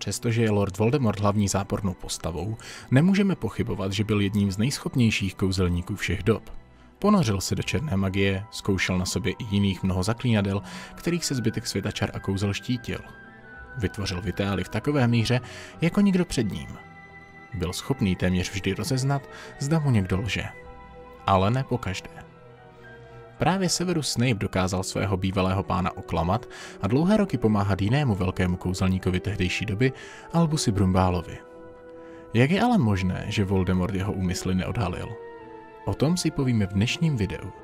Přestože je Lord Voldemort hlavní zápornou postavou, nemůžeme pochybovat, že byl jedním z nejschopnějších kouzelníků všech dob. Ponořil se do černé magie, zkoušel na sobě i jiných mnoho zaklínadel, kterých se zbytek světa čar a kouzel štítil. Vytvořil vitály v takové míře, jako nikdo před ním. Byl schopný téměř vždy rozeznat, zda mu někdo lže. Ale ne pokaždé. Právě Severus Snape dokázal svého bývalého pána oklamat a dlouhé roky pomáhat jinému velkému kouzelníkovi tehdejší doby, Albusi Brumbálovi. Jak je ale možné, že Voldemort jeho úmysly neodhalil? O tom si povíme v dnešním videu.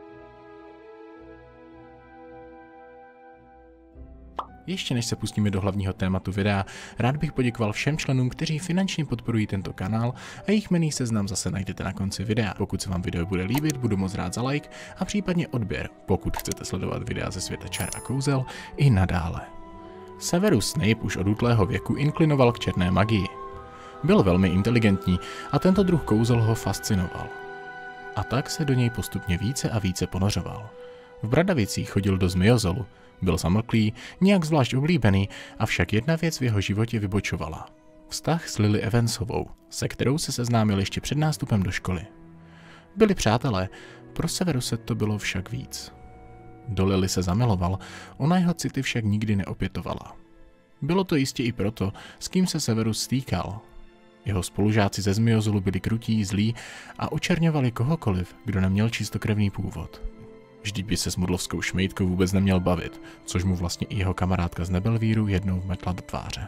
Ještě než se pustíme do hlavního tématu videa, rád bych poděkoval všem členům, kteří finančně podporují tento kanál a jejich jmenný seznam zase najdete na konci videa. Pokud se vám video bude líbit, budu moc rád za like a případně odběr, pokud chcete sledovat videa ze světa čar a kouzel i nadále. Severus Snape už od útlého věku inklinoval k černé magii. Byl velmi inteligentní a tento druh kouzel ho fascinoval. A tak se do něj postupně více a více ponořoval. V Bradavicích chodil do Zmijozolu, byl zamlklý, nijak zvlášť oblíbený, avšak jedna věc v jeho životě vybočovala. Vztah s Lily Evansovou, se kterou se seznámil ještě před nástupem do školy. Byli přátelé, pro Severuse to bylo však víc. Do Lily se zamiloval, ona jeho city však nikdy neopětovala. Bylo to jistě i proto, s kým se Severus stýkal. Jeho spolužáci ze Zmijozolu byli krutí, zlí a očerňovali kohokoliv, kdo neměl čistokrevný původ. Vždyť by se s mudlovskou šmejdkou vůbec neměl bavit, což mu vlastně i jeho kamarádka z Nebelvíru jednou vmetla do tváře.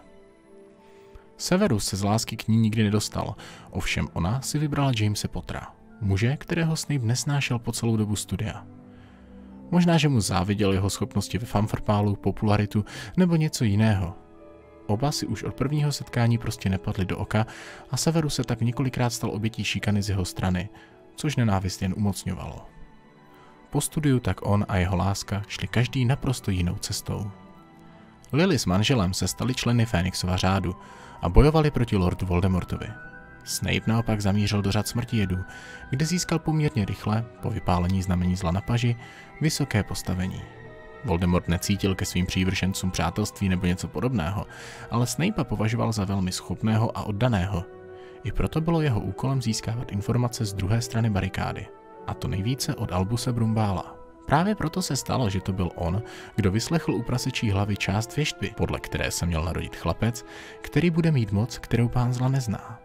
Severus se z lásky k ní nikdy nedostal, ovšem ona si vybrala Jamese Pottera, muže, kterého Snape nesnášel po celou dobu studia. Možná, že mu záviděl jeho schopnosti ve fanfarpálu, popularitu nebo něco jiného. Oba si už od prvního setkání prostě nepadli do oka a Severus se tak několikrát stal obětí šikany z jeho strany, což nenávist jen umocňovalo. Po studiu tak on a jeho láska šli každý naprosto jinou cestou. Lily s manželem se stali členy Fénixova řádu a bojovali proti Lordu Voldemortovi. Snape naopak zamířil do řad smrtijedů, kde získal poměrně rychle, po vypálení znamení zla na paži, vysoké postavení. Voldemort necítil ke svým přívržencům přátelství nebo něco podobného, ale Snape'a považoval za velmi schopného a oddaného. I proto bylo jeho úkolem získávat informace z druhé strany barikády. A to nejvíce od Albuse Brumbála. Právě proto se stalo, že to byl on, kdo vyslechl u prasečí hlavy část věštby, podle které se měl narodit chlapec, který bude mít moc, kterou pán zla nezná.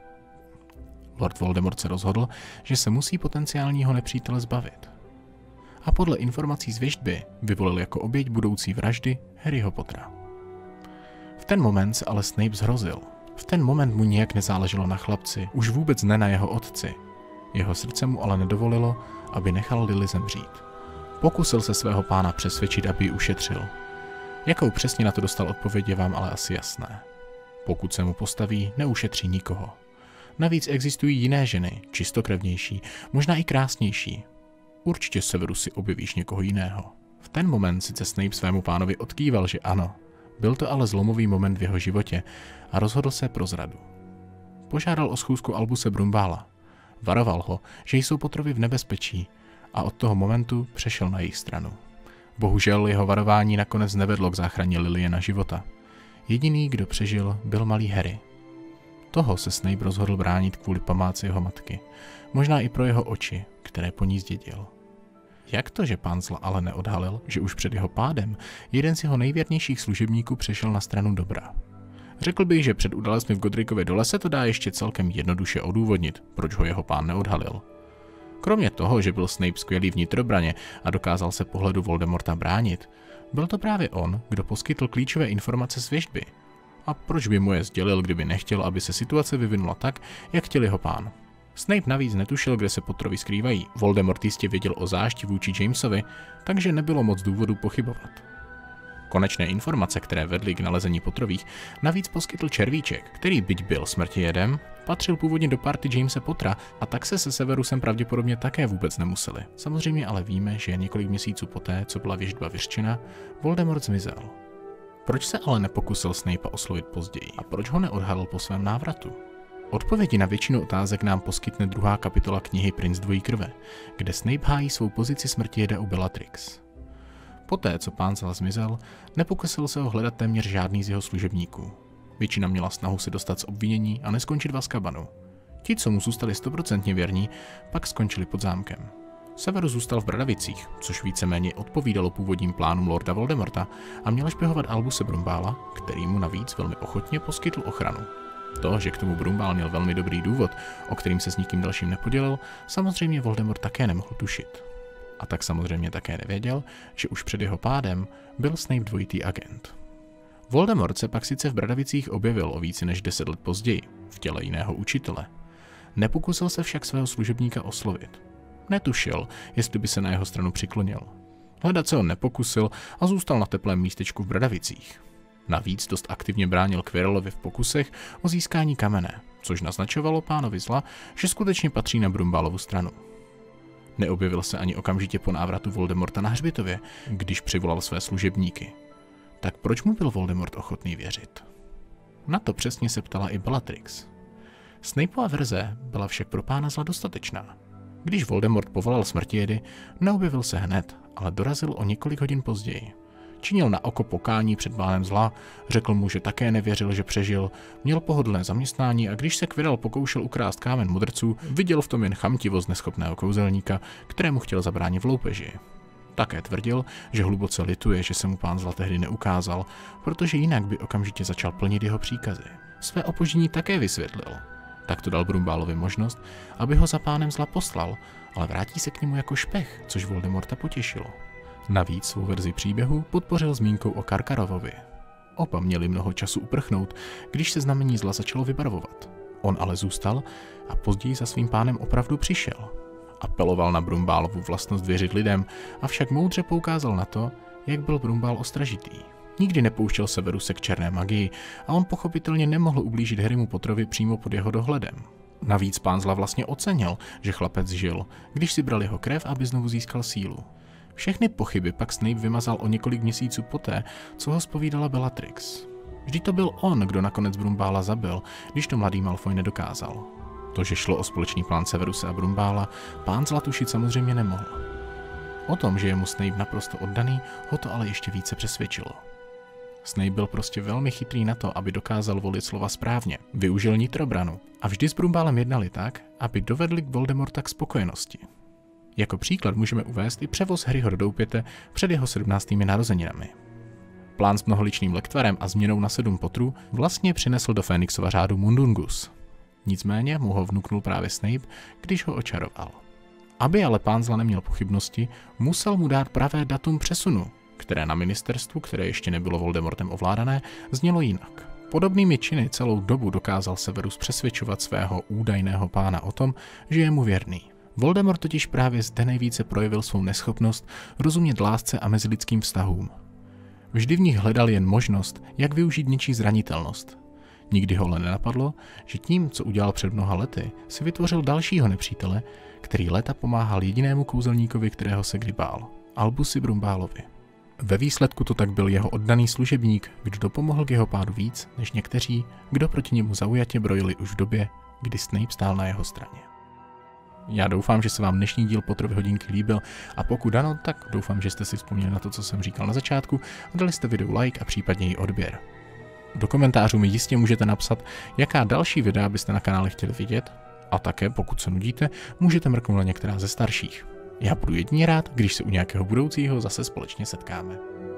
Lord Voldemort se rozhodl, že se musí potenciálního nepřítele zbavit. A podle informací z věštby vyvolil jako oběť budoucí vraždy Harryho Pottera. V ten moment se ale Snape zhrozil. V ten moment mu nijak nezáleželo na chlapci, už vůbec ne na jeho otci. Jeho srdce mu ale nedovolilo, aby nechal Lily zemřít. Pokusil se svého pána přesvědčit, aby ji ušetřil. Jakou přesně na to dostal odpověď, je vám ale asi jasné. Pokud se mu postaví, neušetří nikoho. Navíc existují jiné ženy, čistokrevnější, možná i krásnější. Určitě Severus si objevíš někoho jiného. V ten moment sice Snape svému pánovi odkýval, že ano. Byl to ale zlomový moment v jeho životě a rozhodl se pro zradu. Požádal o schůzku Albuse Brumbála. Varoval ho, že jsou Potterovi v nebezpečí a od toho momentu přešel na jejich stranu. Bohužel jeho varování nakonec nevedlo k záchraně Liliana života. Jediný, kdo přežil, byl malý Harry. Toho se Snape rozhodl bránit kvůli památce jeho matky, možná i pro jeho oči, které po ní zdědil. Jak to, že pán zla ale neodhalil, že už před jeho pádem jeden z jeho nejvěrnějších služebníků přešel na stranu dobra? Řekl bych, že před událostmi v Godricově dole se to dá ještě celkem jednoduše odůvodnit, proč ho jeho pán neodhalil. Kromě toho, že byl Snape skvělý vnitrobraně a dokázal se pohledu Voldemorta bránit, byl to právě on, kdo poskytl klíčové informace z věštby. A proč by mu je sdělil, kdyby nechtěl, aby se situace vyvinula tak, jak chtěl jeho pán? Snape navíc netušil, kde se Potterovi skrývají. Voldemort jistě věděl o zášti vůči Jamesovi, takže nebylo moc důvodu pochybovat. Konečné informace, které vedly k nalezení Potterových, navíc poskytl červíček, který byť byl smrtijedem, patřil původně do party Jamese Pottera a tak se Severusem pravděpodobně také vůbec nemuseli. Samozřejmě ale víme, že několik měsíců poté, co byla věštba vyřčena, Voldemort zmizel. Proč se ale nepokusil Snape'a oslovit později a proč ho neodhalil po svém návratu? Odpovědi na většinu otázek nám poskytne druhá kapitola knihy Princ dvojí krve, kde Snape hájí svou pozici smrtijeda u Bellatrix. Poté, co pán zla zmizel, nepokusil se ho hledat téměř žádný z jeho služebníků. Většina měla snahu se dostat z obvinění a neskončit v Azkabanu. Ti, co mu zůstali 100% věrní, pak skončili pod zámkem. Severus zůstal v Bradavicích, což víceméně odpovídalo původním plánům lorda Voldemorta a měl špehovat Albuse Brumbála, který mu navíc velmi ochotně poskytl ochranu. To, že k tomu Brumbál měl velmi dobrý důvod, o kterým se s nikým dalším nepodělil, samozřejmě Voldemort také nemohl tušit. A tak samozřejmě také nevěděl, že už před jeho pádem byl Snape dvojitý agent. Voldemort se pak sice v Bradavicích objevil o více než 10 let později, v těle jiného učitele. Nepokusil se však svého služebníka oslovit. Netušil, jestli by se na jeho stranu přiklonil. Hledat se on nepokusil a zůstal na teplém místečku v Bradavicích. Navíc dost aktivně bránil Quirrellovi v pokusech o získání kamene, což naznačovalo pánovi zla, že skutečně patří na Brumbálovu stranu. Neobjevil se ani okamžitě po návratu Voldemorta na hřbitově, když přivolal své služebníky. Tak proč mu byl Voldemort ochotný věřit? Na to přesně se ptala i Bellatrix. Snapeova verze byla však pro pána zla dostatečná. Když Voldemort povolal smrtijedy, neobjevil se hned, ale dorazil o několik hodin později. Činil na oko pokání před pánem zla, řekl mu, že také nevěřil, že přežil, měl pohodlné zaměstnání a když se Quirrell pokoušel ukrást kámen mudrců, viděl v tom jen chamtivost neschopného kouzelníka, kterému chtěl zabránit v loupeži. Také tvrdil, že hluboce lituje, že se mu pán zla tehdy neukázal, protože jinak by okamžitě začal plnit jeho příkazy. Své opoždění také vysvětlil. Tak to dal Brumbálovi možnost, aby ho za pánem zla poslal, ale vrátí se k němu jako špech, což Voldemorta potěšilo. Navíc svou verzi příběhu podpořil zmínkou o Karkarovovi. Oba měli mnoho času uprchnout, když se znamení zla začalo vybarvovat. On ale zůstal a později za svým pánem opravdu přišel. Apeloval na Brumbálovu vlastnost věřit lidem, avšak moudře poukázal na to, jak byl Brumbál ostražitý. Nikdy nepouštěl Severuse k černé magii a on pochopitelně nemohl ublížit Harrymu Potterovi přímo pod jeho dohledem. Navíc pán zla vlastně ocenil, že chlapec žil, když si bral jeho krev, aby znovu získal sílu. Všechny pochyby pak Snape vymazal o několik měsíců poté, co ho zpovídala Bellatrix. Vždyť to byl on, kdo nakonec Brumbála zabil, když to mladý Malfoy nedokázal. To, že šlo o společný plán Severuse a Brumbála, pán zla tušit samozřejmě nemohl. O tom, že je mu Snape naprosto oddaný, ho to ale ještě více přesvědčilo. Snape byl prostě velmi chytrý na to, aby dokázal volit slova správně. Využil nitrobranu a vždy s Brumbálem jednali tak, aby dovedli Voldemorta k spokojenosti. Jako příklad můžeme uvést i převoz Harryho do Doupěte před jeho 17. narozeninami. Plán s mnoholičným lektvarem a změnou na 7 Potterů vlastně přinesl do Fénixova řádu Mundungus. Nicméně mu ho vnuknul právě Snape, když ho očaroval. Aby ale pán zla neměl pochybnosti, musel mu dát pravé datum přesunu, které na ministerstvu, které ještě nebylo Voldemortem ovládané, znělo jinak. Podobnými činy celou dobu dokázal Severus přesvědčovat svého údajného pána o tom, že je mu věrný. Voldemort totiž právě zde nejvíce projevil svou neschopnost rozumět lásce a mezilidským vztahům. Vždy v nich hledal jen možnost, jak využít něčí zranitelnost. Nikdy ho ale nenapadlo, že tím, co udělal před mnoha lety, si vytvořil dalšího nepřítele, který léta pomáhal jedinému kouzelníkovi, kterého se kdy bál, Albusi Brumbálovi. Ve výsledku to tak byl jeho oddaný služebník, kdo dopomohl k jeho pádu víc, než někteří, kdo proti němu zaujatě brojili už v době, kdy Snape stál na jeho straně. Já doufám, že se vám dnešní díl Potterovy hodinky líbil a pokud ano, tak doufám, že jste si vzpomněli na to, co jsem říkal na začátku a dali jste videu like a případně i odběr. Do komentářů mi jistě můžete napsat, jaká další videa byste na kanále chtěli vidět a také, pokud se nudíte, můžete mrknout na některá ze starších. Já budu jedině rád, když se u nějakého budoucího zase společně setkáme.